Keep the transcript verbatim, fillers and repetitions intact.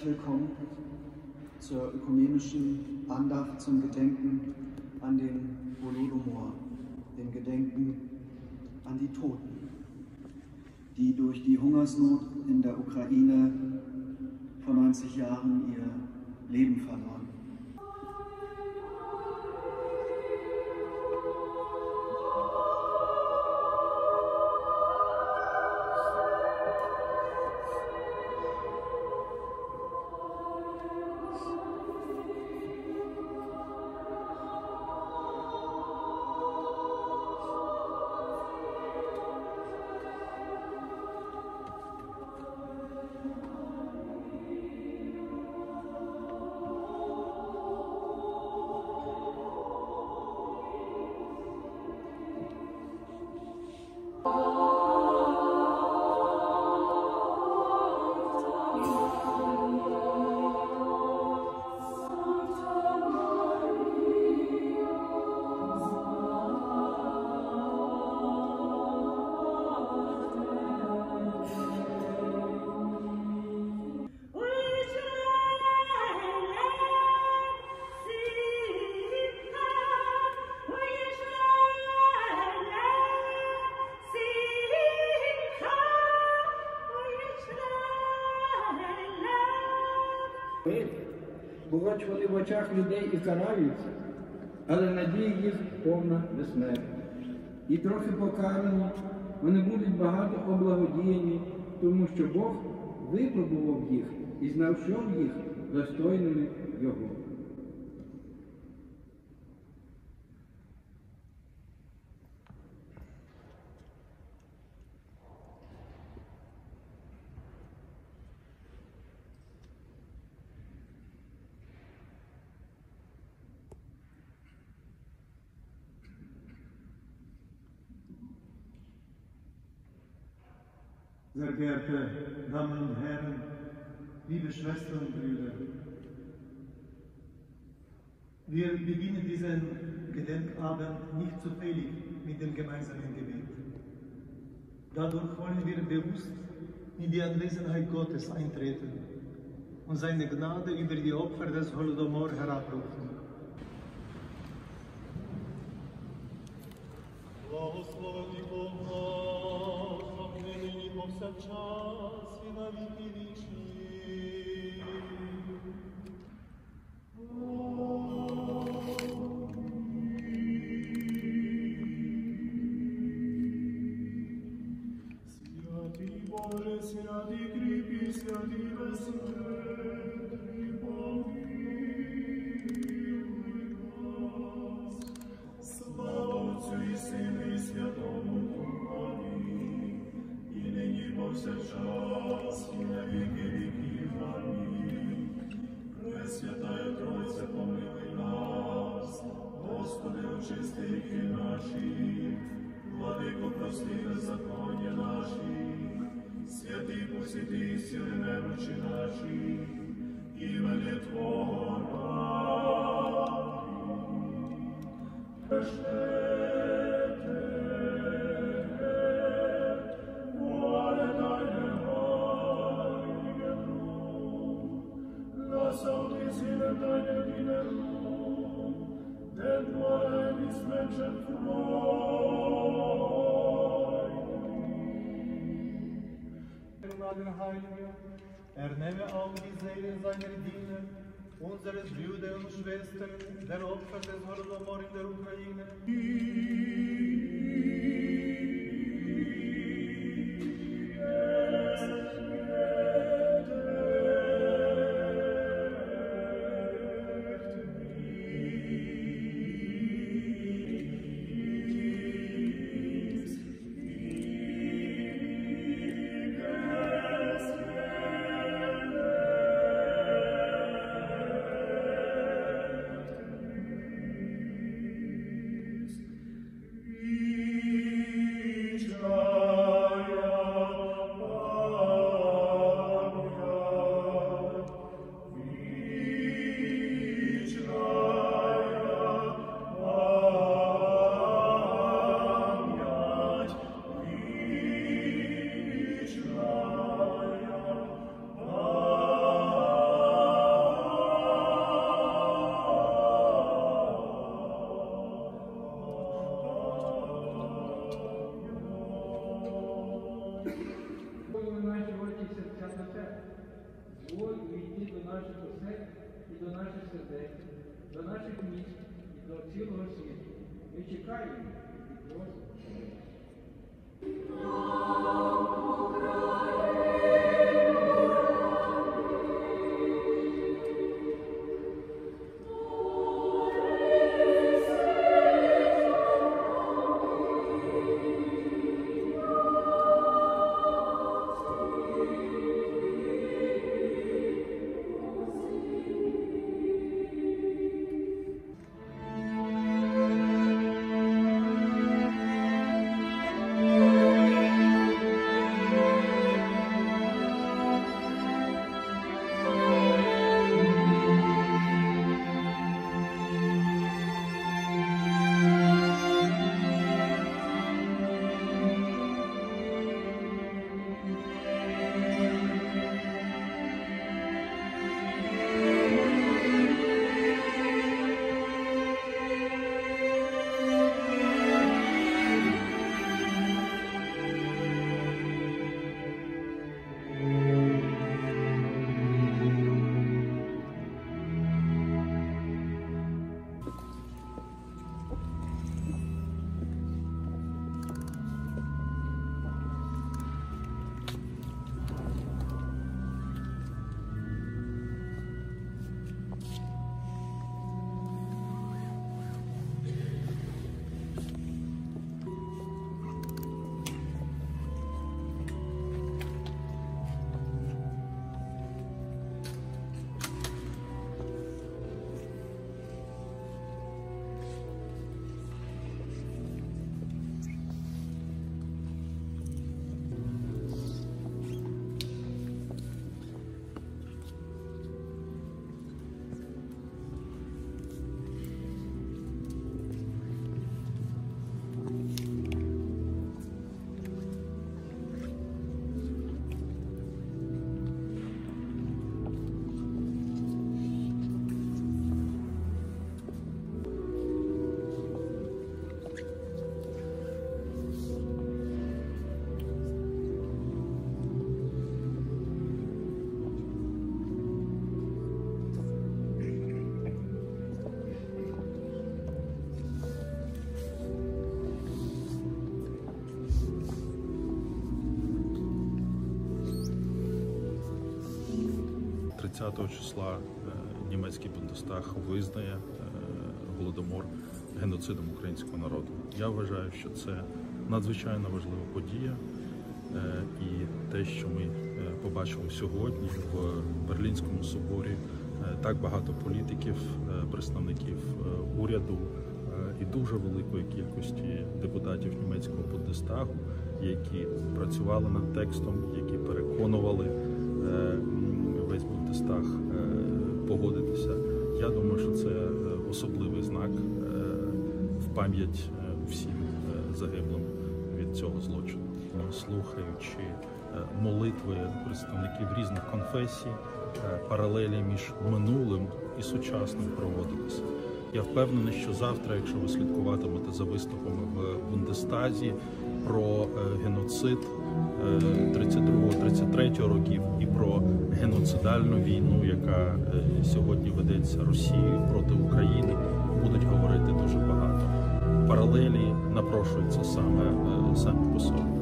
herzlich willkommen zur ökumenischen Andacht zum Gedenken an den Holodomor, dem Gedenken an die Toten, die durch die Hungersnot in der Ukraine vor neunzig Jahren ihr Leben verloren. Бо хоч вони в очах людей і караються, але надія їх повна безсмертна. І трохи покарані, вони будуть багато облагодіяні, тому що Бог випробував їх і знайшов їх достойними Його. Sehr geehrte Damen und Herren, liebe Schwestern und Brüder, wir beginnen diesen Gedenkabend nicht zufällig mit dem gemeinsamen Gebet. Dadurch wollen wir bewusst in die Anwesenheit Gottes eintreten und seine Gnade über die Opfer des Holodomor herabrufen. Благослови Бог наш, нині повсякчас і на віки вічні. Святий Боже, святий кріпкий, святий безсмертний, помилуй нас. Слава Отцю і Сину і Святому Духові, і нині повсякчас, і на віки віків. Амінь. Пресвятая Тройця, помилуй нас, Господи, очисти гріхи наші, Владико, прости беззаконня наші, святий посвяти і зціли немочі наші, імені Твого ради. Er nehme all die Seelen seiner Diener, unseres Brüder und Schwestern, der Opfer des Holodomor in der Ukraine. Be Господь увійти до наших осель і до наших сердець, до наших міст і до цілого світу. Ми чекаємо і просимо. тридцятого числа німецький Бундестаг визнає Голодомор геноцидом українського народу. Я вважаю, що це надзвичайно важлива подія, і те, що ми побачили сьогодні в Берлінському соборі, так багато політиків, представників уряду і дуже великої кількості депутатів німецького Бундестагу, які працювали над текстом, які переконували весь Бундестаг погодитися. Я думаю, що це особливий знак в пам'ять всім загиблим від цього злочину. Слухаючи молитви представників різних конфесій, паралелі між минулим і сучасним проводилися. Я впевнений, що завтра, якщо ви слідкуватимете за виступами в Бундестазі про геноцид тридцять другого тридцять третього років і про геноцидальну війну, яка сьогодні ведеться Росією проти України, будуть говорити дуже багато. Паралелі напрошуються саме, саме по собі.